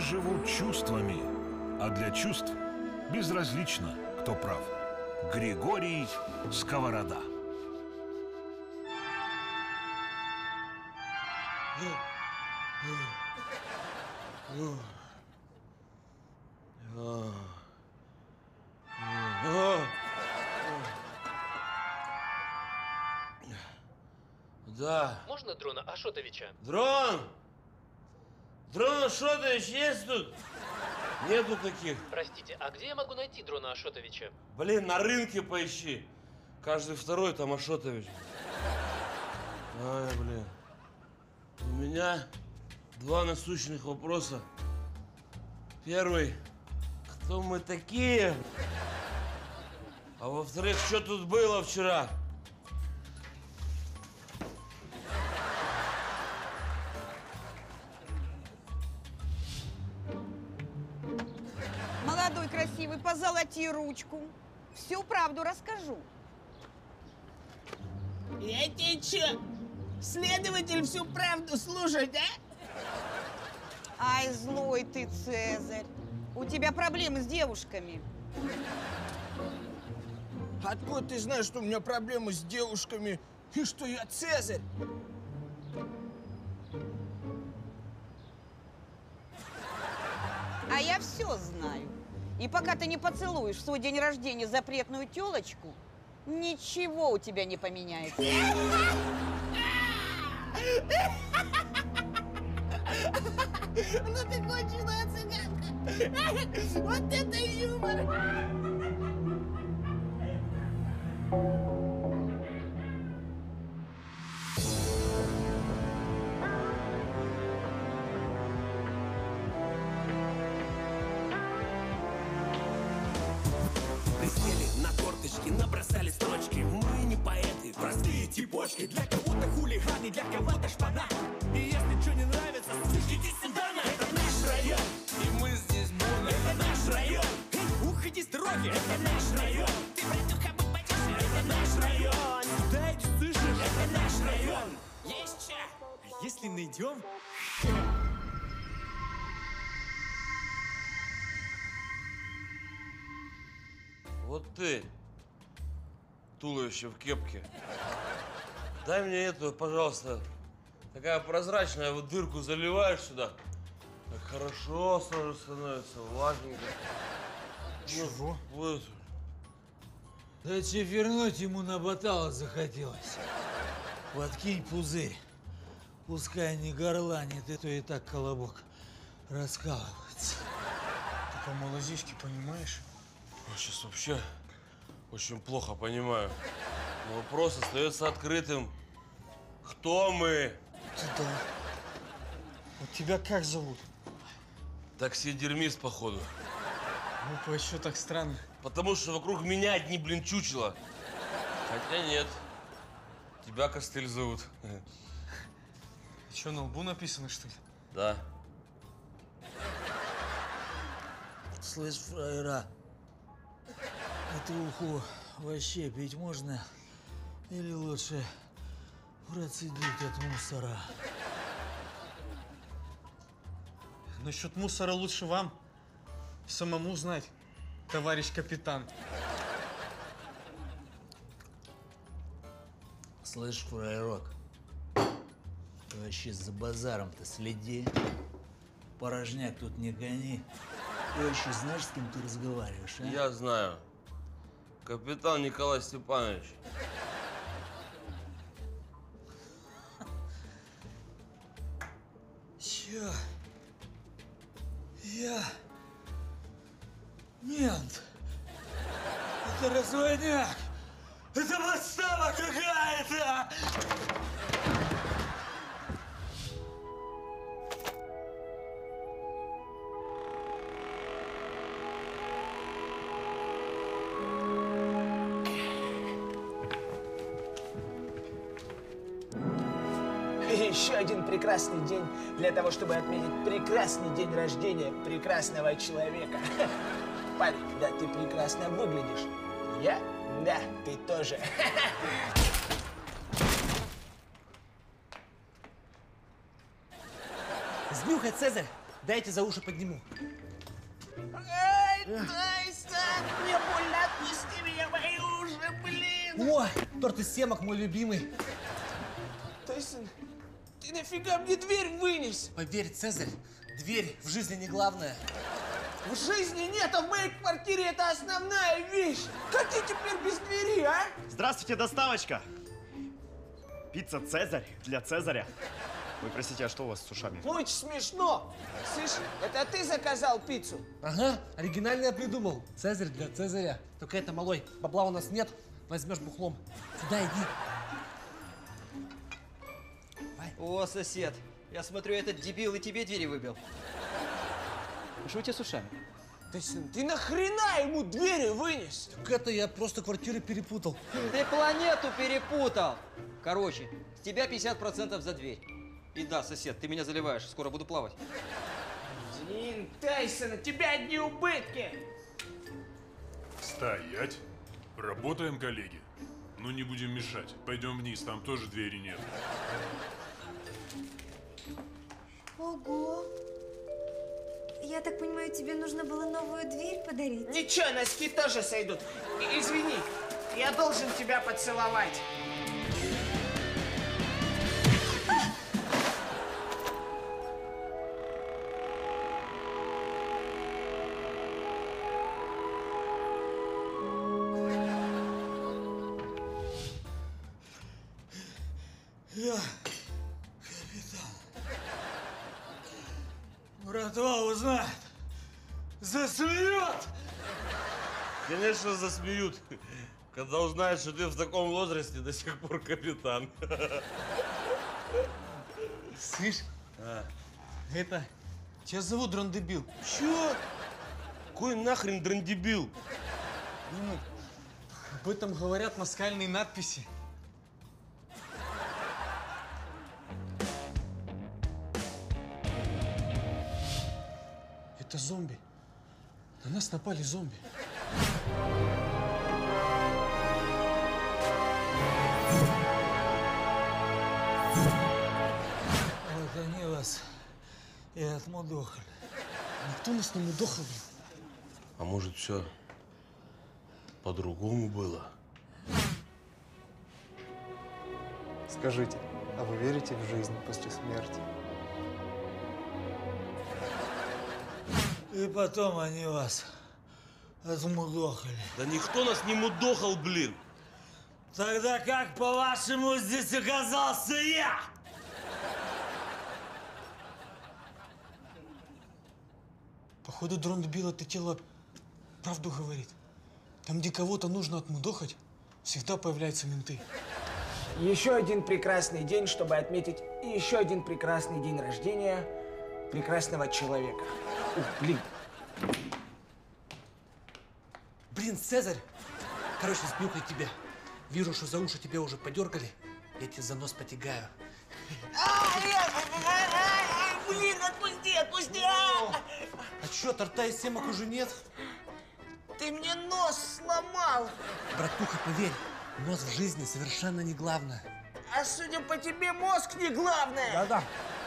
живут чувствами, а для чувств безразлично, кто прав. Григорий Сковорода. Да. Можно Дрона Ашотовича? Дрон! Дрон Ашотович есть тут? Нету таких. Простите, а где я могу найти Дрона Ашотовича? Блин, на рынке поищи. Каждый второй там Ашотович. Ай, блин. У меня два насущных вопроса. Первый. Кто мы такие? А во-вторых, что тут было вчера? Молодой, красивый, позолоти ручку. Всю правду расскажу. Я тебе чё, следователь всю правду слушать, а? Ай, злой ты, Цезарь. У тебя проблемы с девушками. Откуда ты знаешь, что у меня проблемы с девушками и что я Цезарь? А я все знаю. И пока ты не поцелуешь в свой день рождения запретную тёлочку, ничего у тебя не поменяется. Ну ты конченая цыганка! Вот это юмор! Присели на корточки, набросали строчки. Мы не поэты, простые типочки. Для кого-то хулиганы, для кого-то шпана. И если что не нравится, слышите сюда, на это наш район. И мы здесь будем, это наш район. Эй, уходи с дороги, это наш район. Ты, братуха, будь потише, это наш район. Да, иди, слышишь, это наш район. Есть ча. А если найдем? Вот ты, туловище в кепке. Дай мне эту, пожалуйста. Такая прозрачная, вот дырку заливаешь сюда. Так хорошо сразу становится, влажненько. Чего? Вот. Дайте вернуть, ему на батала захотелось. Подкинь пузырь. Пускай не горланит, это и так колобок раскалывается. Ты по малазийски понимаешь? Я сейчас вообще очень плохо понимаю. Но вопрос остается открытым. Кто мы? Ты да. Вот тебя как зовут? Таксидермист, походу. Ну, еще так странно. Потому что вокруг меня одни, блин, чучела. Хотя нет. Тебя Костыль зовут. Что, на лбу написано, что ли? Да. Слышь, фраера, эту уху вообще пить можно? Или лучше процедить от мусора? Насчет мусора лучше вам самому знать, товарищ капитан. Слышь, фраерок, ты вообще за базаром-то следи. Порожняк тут не гони. Ты вообще знаешь, с кем ты разговариваешь, а? Я знаю. Капитан Николай Степанович. Чё? Я мент. Это разводняк. Это подстава какая-то. Еще один прекрасный день для того, чтобы отметить прекрасный день рождения прекрасного человека. Парень, да, ты прекрасно выглядишь. Я? Да, ты тоже. Сбюха, Цезарь! Дайте за уши подниму. Эй, Тайсон, мне больно, отпусти меня, мои уши, блин. О, торт из семок мой любимый. Тайсон, ты нафига мне дверь вынес? Поверь, Цезарь, дверь в жизни не главное. В жизни нет, а в моей квартире это основная вещь. Как я теперь без двери, а? Здравствуйте, доставочка. Пицца «Цезарь» для Цезаря. Вы простите, а что у вас с ушами? Очень смешно. Слышь, это ты заказал пиццу? Ага, оригинально я придумал. Цезарь для Цезаря. Только это, малой, бабла у нас нет, возьмешь бухлом. Сюда иди. О, сосед, я смотрю, этот дебил и тебе двери выбил. Что у тебя с ушами? Тайсон, ты нахрена ему двери вынес? Так это я просто квартиры перепутал. Ты планету перепутал. Короче, с тебя 50% за дверь. И да, сосед, ты меня заливаешь, скоро буду плавать. Блин, Тайсон, у тебя одни убытки. Стоять. Работаем, коллеги. Ну, не будем мешать. Пойдем вниз, там тоже двери нет. Ого. Я так понимаю, тебе нужно было новую дверь подарить? Ничего, носки тоже сойдут. Извини, я должен тебя поцеловать. Я капитан. Братва узнает, засмеет. Конечно, засмеют, когда узнают, что ты в таком возрасте до сих пор капитан. Слышь, это... Тебя зовут Драндебил. Чё? Какой нахрен драндебил? Ну, об этом говорят наскальные надписи. Это зомби. На нас напали зомби. Вот они вас и отмудохали. Никто нас не мудохал, блин. А может, все по-другому было? Скажите, а вы верите в жизнь после смерти? И потом они вас отмудохали. Да никто нас не мудохал, блин. Тогда как, по-вашему, здесь оказался я? Походу, Драндебил это тело правду говорит. Там, где кого-то нужно отмудохать, всегда появляются менты. Еще один прекрасный день, чтобы отметить еще один прекрасный день рождения прекрасного человека. Ух, блин. Блин, Цезарь! Короче, сбилка тебя. Вижу, что за уши тебя уже подергали. Я тебе за нос потягаю. Блин, отпусти, отпусти! А чё, торта из семок уже нет? Ты мне нос сломал! Братуха, поверь, нос в жизни совершенно не главное. А судя по тебе, мозг не главное! Да-да.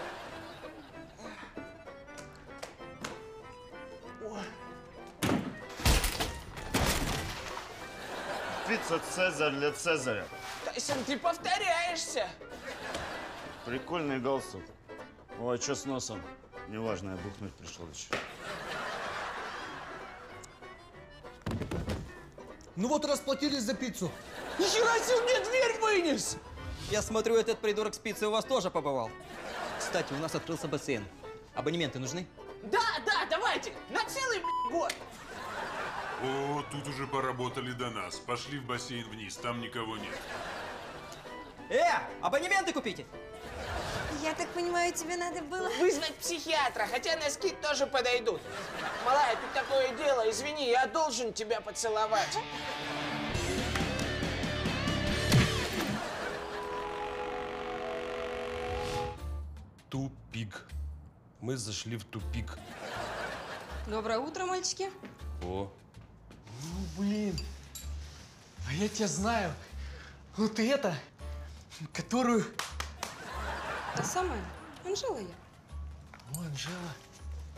Пицца «Цезарь» для Цезаря. Тайсон, ты повторяешься! Прикольный галстук. О, а что с носом? Неважно, я бухнуть пришел еще. Ну вот расплатились за пиццу. Нихера себе мне дверь вынес! Я смотрю, этот придурок с пиццей у вас тоже побывал. Кстати, у нас открылся бассейн. Абонементы нужны? Да, давайте! На целый год! О, тут уже поработали до нас. Пошли в бассейн вниз, там никого нет. Абонементы купите! Я так понимаю, тебе надо было... Вызвать психиатра, хотя носки тоже подойдут. Малая, тут такое дело, извини, я должен тебя поцеловать. Тупик. Мы зашли в тупик. Доброе утро, мальчики. О. Ну, блин. А я тебя знаю. Вот это, которую... Та самая, Анжела я. О, Анжела.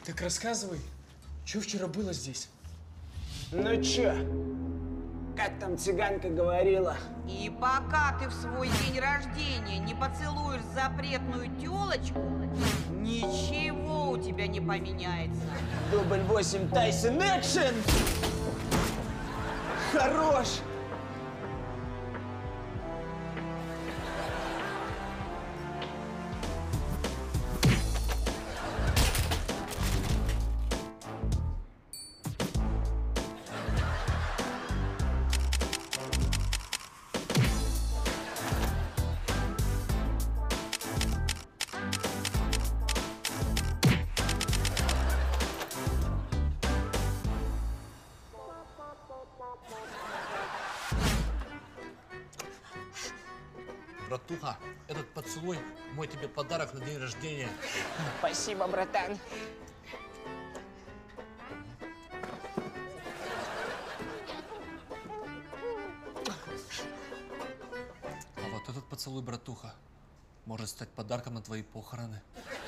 Так рассказывай, что вчера было здесь? Ну чё, как там цыганка говорила? И пока ты в свой день рождения не поцелуешь запретную тёлочку, ничего у тебя не поменяется. Дубль 8, Тайсон, экшен! Хорош! Братуха, этот поцелуй – мой тебе подарок на день рождения. Спасибо, братан. А вот этот поцелуй, братуха, может стать подарком на твои похороны.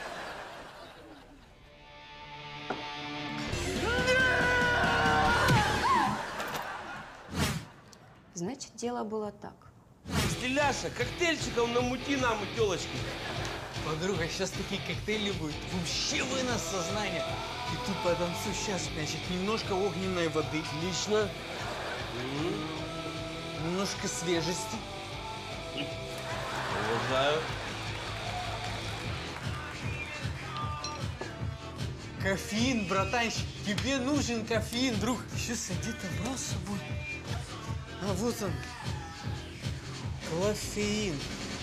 Значит, дело было так. Стиляша, коктейльчиком намути нам, тёлочки. Подруга, сейчас такие коктейли будут. Вообще вынос сознания. И тут потанцуй сейчас, значит, немножко огненной воды. Отлично. Немножко свежести. Уважаю. Кофеин, братанчик. Тебе нужен кофеин, друг. Ты сейчас где-то брал с собой? А вот он. Кофеин.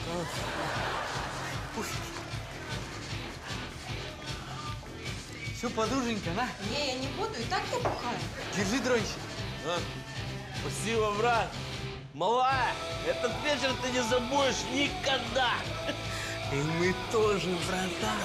Все, подруженька, на. Не, я не буду, и так я бухаю. Держи, дрончик. А? Спасибо, брат. Малая, этот вечер ты не забудешь никогда. И мы тоже, братан.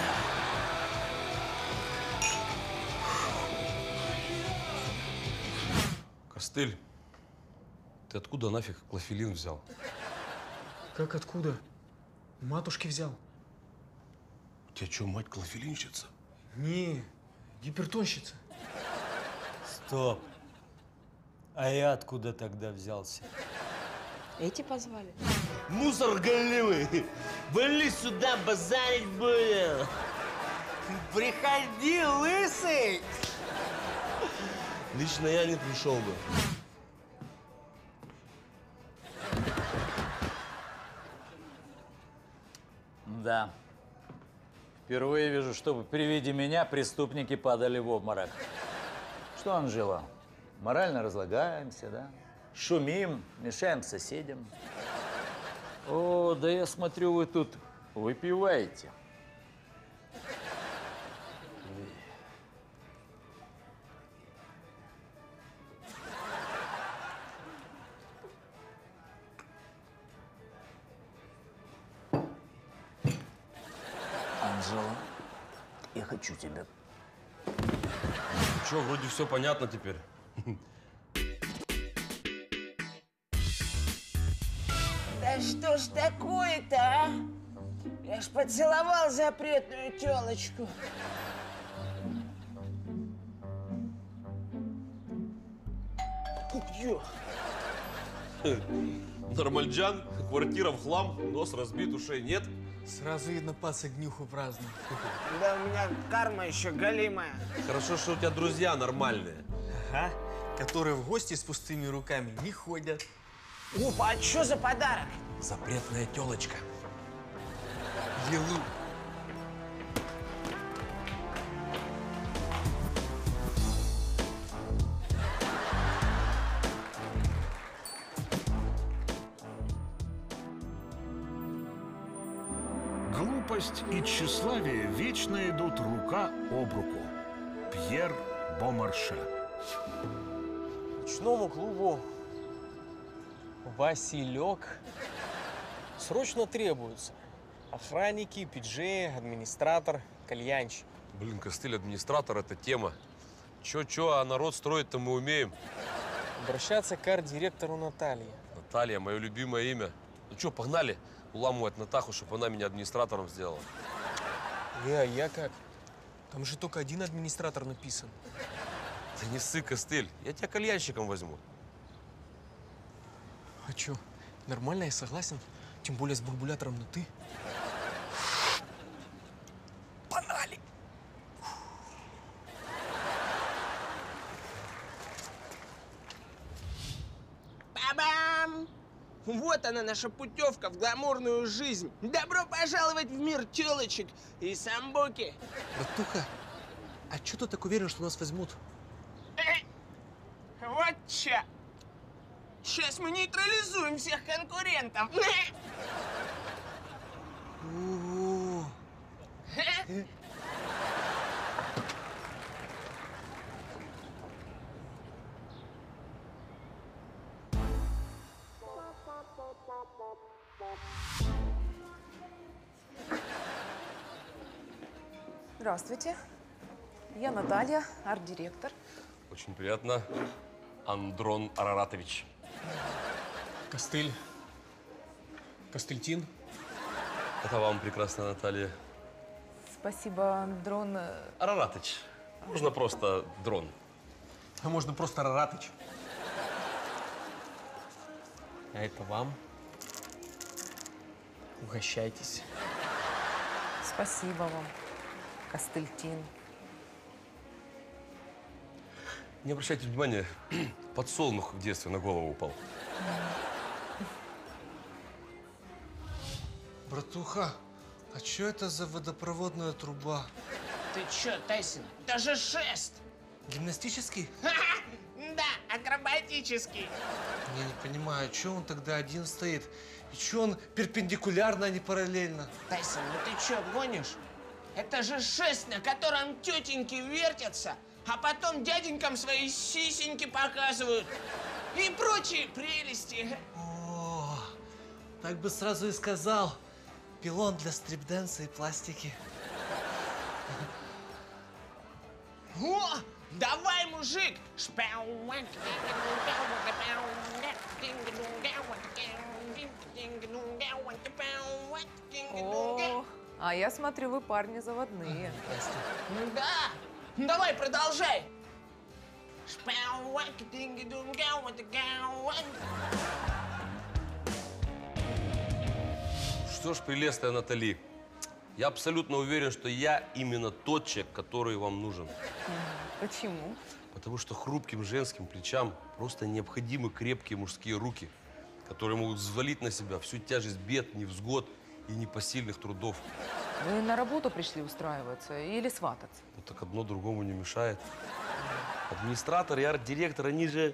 Костыль, ты откуда нафиг клофелин взял? Как откуда? У матушки взял. У тебя что, мать клофелинщица? Не, гипертонщица. Стоп. А я откуда тогда взялся? Эти позвали. Мусор голимый! Вали сюда, базарить будем! Приходи, лысый! Лично я не пришел бы. Да. Впервые вижу, чтобы при виде меня преступники падали в обморок. Что, Анжела, морально разлагаемся, да? Шумим, мешаем соседям. О, да я смотрю, вы тут выпиваете. Анжела, я хочу тебя. Че, вроде все понятно теперь. Да что ж такое-то, а? Я ж поцеловал запретную тёлочку. Ё. Нормальджан, квартира в хлам, нос разбит, ушей нет. Сразу видно, пацак днюху празднует. Да у меня карма еще голимая. Хорошо, что у тебя друзья нормальные. Ага, которые в гости с пустыми руками не ходят. Опа, а что за подарок? Запретная тёлочка. Елу. Глупость и тщеславие вечно идут рука об руку. Пьер Бомарше. Ночному клубу Василек срочно требуются охранники, пиджеи, администратор, кальянщик. Блин, Костыль, администратор – это тема. Чё, а народ строить-то мы умеем. Обращаться к арт-директору Наталье. Наталья, мое любимое имя. Ну чё, погнали уламывать Натаху, чтобы она меня администратором сделала. А я как? Там же только один администратор написан. Да не ссы, Костыль, я тебя кальянщиком возьму. А чё, нормально, я согласен. Тем более с бульбулятором на «ты». Погнали! Ба-бам! Вот она, наша путевка в гламурную жизнь. Добро пожаловать в мир тёлочек и самбуки. Братуха, а чё ты так уверен, что нас возьмут? Вот чё. Сейчас мы нейтрализуем всех конкурентов. О-о-о. Здравствуйте. Я Наталья, арт-директор. Очень приятно, Андрон Араратович. Костыль. Костыльтин. Это вам прекрасно, Наталья. Спасибо, Дрон. Араратыч. Можно просто Дрон. А можно просто Раратыч. А это вам. Угощайтесь. Спасибо вам, Костыльтин. Не обращайте внимания, подсолнух в детстве на голову упал. Братуха, а что это за водопроводная труба? Ты чё, Тайсон? Это же шест! Гимнастический? Да, акробатический. Я не понимаю, что он тогда один стоит? И что он перпендикулярно, а не параллельно? Тайсон, ну ты чё, гонишь? Это же шест, на котором тетеньки вертятся, а потом дяденькам свои сисеньки показывают. И прочие прелести. О, так бы сразу и сказал. Пилон для стрип-дэнса и пластики. О, давай, мужик! О, а я смотрю, вы парни заводные. Да, давай, продолжай. Что ж, прелестная Натали, я абсолютно уверен, что я именно тот человек, который вам нужен. Почему? Потому что хрупким женским плечам просто необходимы крепкие мужские руки, которые могут взвалить на себя всю тяжесть бед, невзгод и непосильных трудов. Вы на работу пришли устраиваться или свататься? Вот так одно другому не мешает. Администратор и арт-директор, они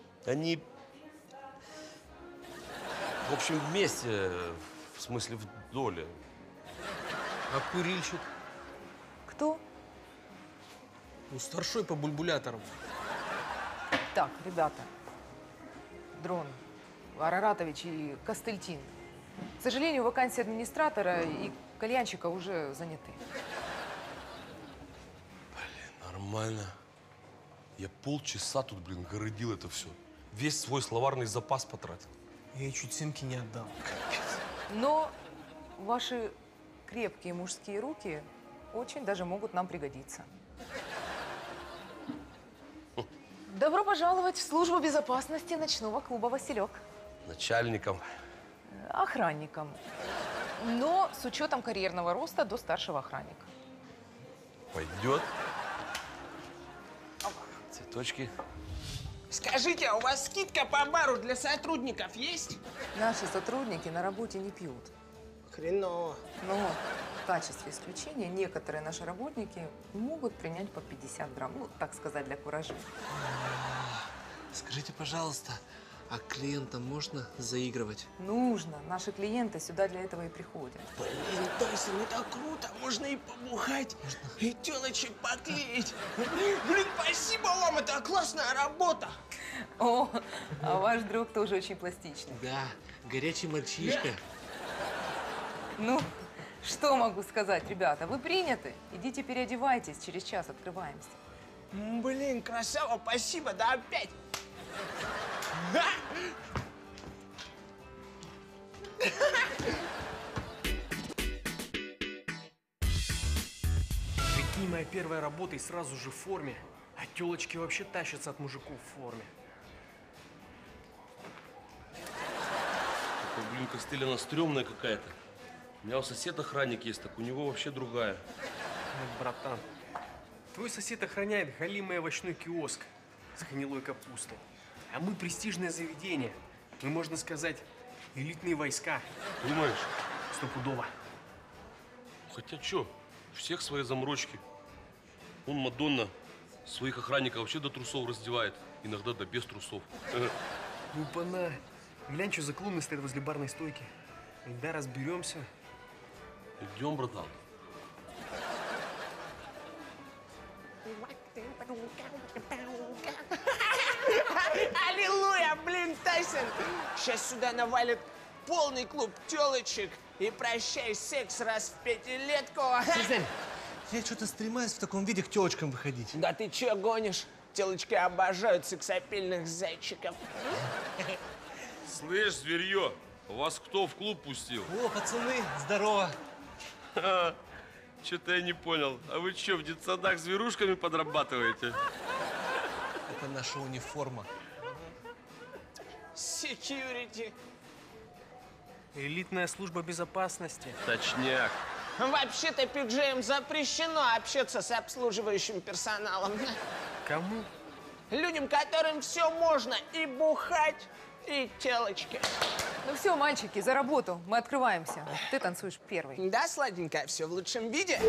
в общем, вместе, в смысле, в доле. А курильщик? Кто? Ну, старшой по бульбуляторам. Так, ребята, Дрон, Араратович и Костыльтин. К сожалению, вакансии администратора и кальянщика уже заняты. Нормально. Я полчаса тут, городил это все. Весь свой словарный запас потратил. Я чуть симки не отдал. Но ваши крепкие мужские руки очень даже могут нам пригодиться. Добро пожаловать в службу безопасности ночного клуба «Василек». Начальником. Охранником. Но с учетом карьерного роста до старшего охранника. Пойдет. Цветочки. Скажите, а у вас скидка по бару для сотрудников есть? Наши сотрудники на работе не пьют. Хреново. Но в качестве исключения некоторые наши работники могут принять по 50 грамм. Ну, так сказать, для куража. Скажите, пожалуйста, а клиентам можно заигрывать? Нужно. Наши клиенты сюда для этого и приходят. Блин, Тайсон, это круто. Можно и побухать, и тёлочек поклеить. Блин, спасибо вам, это классная работа. О, а ваш друг тоже очень пластичный. Да, горячий мальчишка. Ну, что могу сказать, ребята? Вы приняты. Идите переодевайтесь, через час открываемся. Блин, красава, спасибо, да опять. Прикинь, моя первая работа и сразу же в форме. А тёлочки вообще тащатся от мужиков в форме. Такой, блин, костыль, она стрёмная какая-то. У меня у соседа охранник есть, так у него вообще другая. Братан, твой сосед охраняет галимый овощной киоск с гнилой капустой. А мы престижное заведение. Мы, можно сказать, элитные войска. Думаешь? Стопудово. Хотя чё, у всех свои заморочки. Он, Мадонна, своих охранников вообще до трусов раздевает. Иногда до без трусов. Ну, пана, глянь, что за клоуны стоят возле барной стойки. Когда разберемся. Идем, братан. Аллилуйя, блин, Тайсон! Сейчас сюда навалит полный клуб тёлочек и прощай секс раз в пятилетку. Я что-то стремаюсь в таком виде к тёлочкам выходить. Да ты чё гонишь? Тёлочки обожают сексапильных зайчиков. Слышь, зверье, вас кто в клуб пустил? О, пацаны, здорово. Что-то я не понял. А вы что, в детсадах зверушками подрабатываете? Это наша униформа. Security. Элитная служба безопасности. Точняк. Вообще-то пиджеям запрещено общаться с обслуживающим персоналом. Кому? Людям, которым все можно, и бухать, и телочки. Ну все, мальчики, за работу. Мы открываемся. Ты танцуешь первый. Да, сладенькая, все в лучшем виде.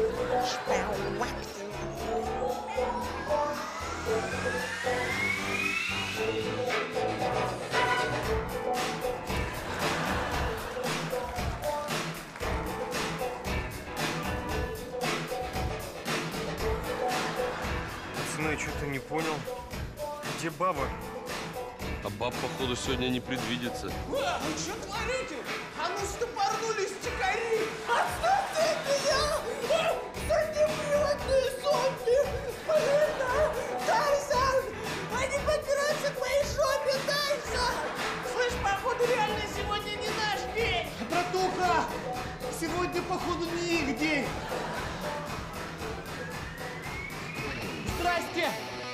Пацаны, я что-то не понял. Где баба? А баб, походу, сегодня не предвидится. Вы что творите? А ну стопорнулись, тикари! Отстаньте от меня! Сантиприводные зомби! Блин, Тайсон! Они подбираются к твоей жопе, Тайсон! Слышь, походу, реально сегодня не наш день! Братуха! Сегодня, походу, не их день! Здрасте!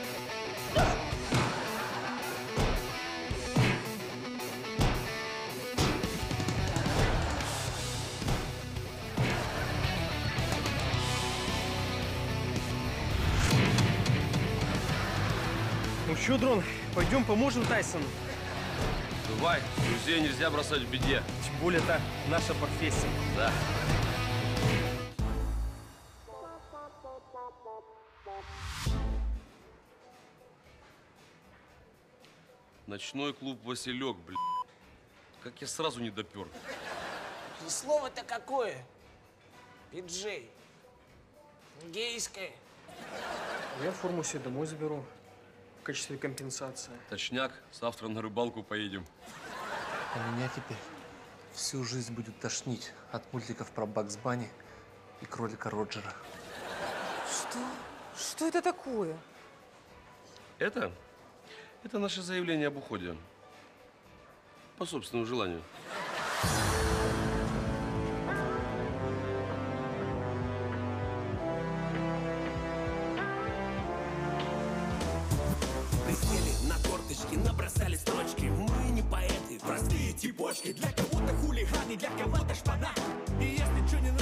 Ну что, Дрон, пойдем поможем Тайсону? Давай, друзей нельзя бросать в беде. Тем более это наша профессия. Да. Ночной клуб «Василек», блин. Как я сразу не допер. И слово-то какое? Пиджей. Гейское. Я форму себе домой заберу в качестве компенсации. Точняк, завтра на рыбалку поедем. А меня теперь всю жизнь будет тошнить от мультиков про Бакс Банни и кролика Роджера. Что? Что это такое? Это наше заявление об уходе. По собственному желанию. Присели на корточки, набросали строчки. Мы не поэты, простые типочки. Для кого-то хулиганы, для кого-то шпана. И если что не